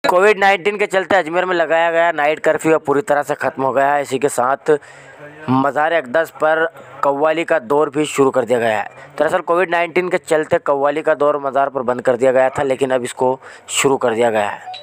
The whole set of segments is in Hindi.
कोविड-19 के चलते अजमेर में लगाया गया नाइट कर्फ्यू अब पूरी तरह से ख़त्म हो गया है। इसी के साथ मज़ार अक़दस पर कव्वाली का दौर भी शुरू कर दिया गया है। दरअसल कोविड-19 के चलते कव्वाली का दौर मज़ार पर बंद कर दिया गया था, लेकिन अब इसको शुरू कर दिया गया है।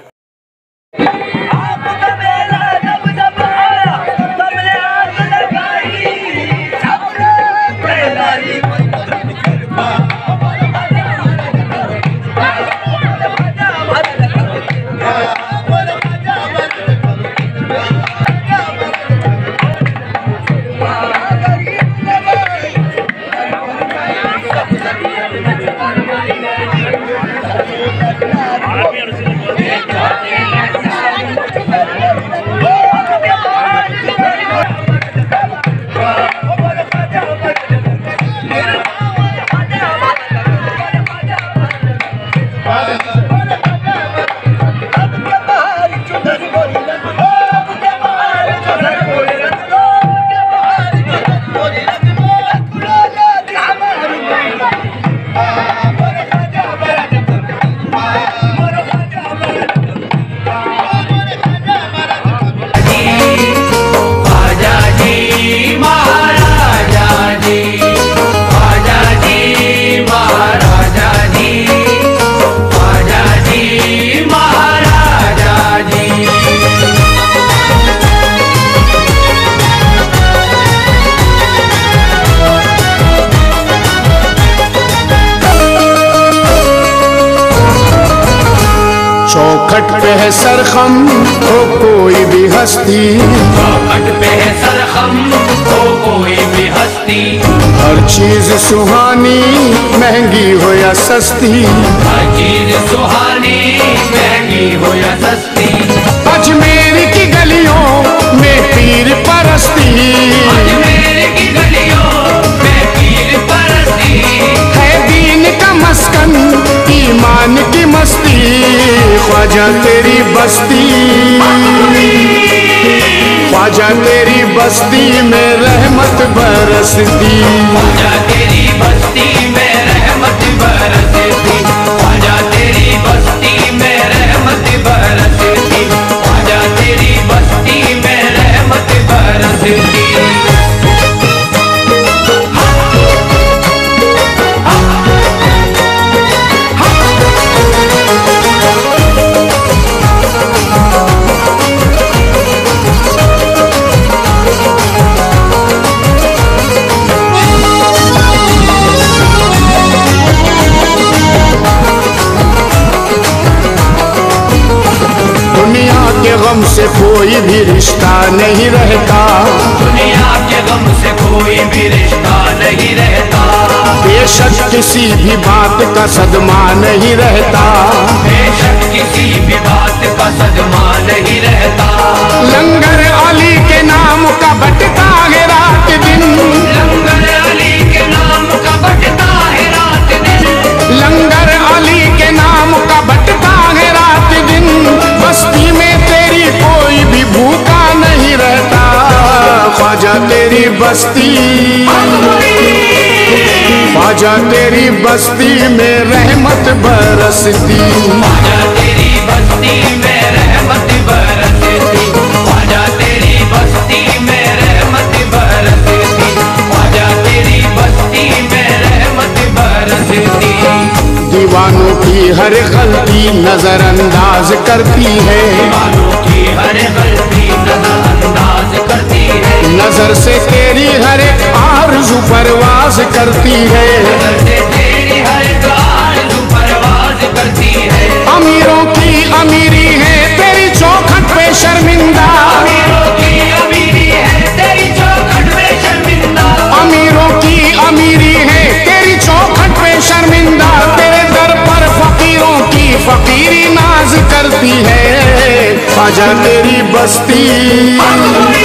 चौखट पे है सरखम हो कोई भी हस्ती, चौखट पे है सरखम हो कोई भी हस्ती। हर चीज सुहानी महंगी हो या सस्ती, हर चीज सुहानी महंगी हो या सस्ती। अजमेर की गलियों में पीर परस्ती, अजमेर की गलियों में पीर परस्ती। है दीन का मस्कन ईमान की मस्ती, ख्वाजा तेरी बस्ती, ख्वाजा तेरी बस्ती में रहमत बरसती, ख्वाजा तेरी बस्ती में रहमत बरसती, ख्वाजा तेरी बस्ती में रहमत बरसती, ख्वाजा तेरी बस्ती में रहमत बरसती। गम से कोई भी रिश्ता नहीं रहता, दुनिया के गम से कोई भी रिश्ता नहीं रहता। बेशक किसी भी बात का सदमा नहीं रहता, बेशक किसी भी बात का सदमा नहीं रहता। लंगर अली के नाम का बटता है रात दिन, लंगर अली के नाम का बटता है रात दिन, लंगर अली के नाम का बटता है रात दिन। बस्ती में तेरी कोई भी भूखा नहीं रहता, ख्वाजा तेरी बस्ती, ख्वाजा तेरी बस्ती में रहमत बरसती, ख्वाजा तेरी बस्ती में रहमत बरसती, ख्वाजा तेरी बस्ती में रहमत बरसती, ख्वाजा तेरी बस्ती में रहमत बरसती। दीवानों की हर गलती नजरअंदाज करती है, दीवानों की हर गलती नजरअंदाज करती है। नजर से तेरी हर एक आरज़ू परवाज करती है, नजर से तेरी हर एक आरज़ू परवाज करती है। अमीरों की अमीरी है तेरी चौखट पे शर्मिंदा, अमीरों की अमीरी है तेरी चौखट पे शर्मिंदा, अमीरों की अमीरी है तेरी चौखट पे शर्मिंदा। तेरे दर पर फकीरों की फकीरी नाज करती है, ख्वाजा तेरी बस्ती,